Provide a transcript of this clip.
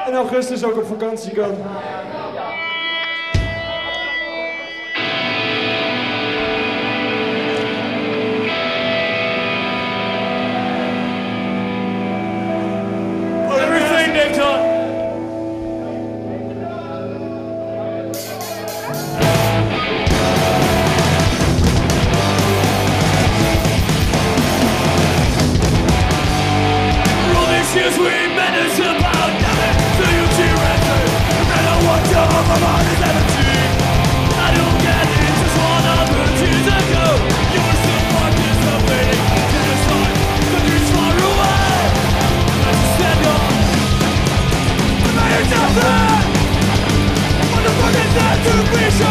in augustus ook op vakantie kan. Everything they've done. Years we managed to bow down to you tyranny. And I watch over my mind is empty. I don't get it, just 100 years ago. You were still participating in the sun. Countries far away. I just stand on the mayor's nothing. Motherfuckers have to be shown.